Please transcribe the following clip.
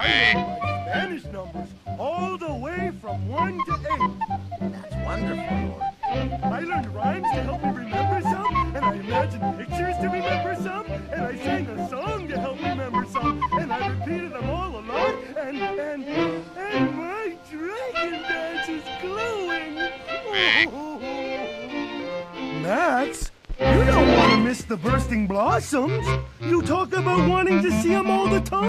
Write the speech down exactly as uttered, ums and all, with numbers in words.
I learned my Spanish numbers all the way from one to eight. That's wonderful, Lord. I learned rhymes to help me remember some, and I imagined pictures to remember some, and I sang a song to help me remember some, and I repeated them all a lot, and, and, and my dragon dance is glowing. Oh. Max, you don't want to miss the bursting blossoms. You talk about wanting to see them all the time.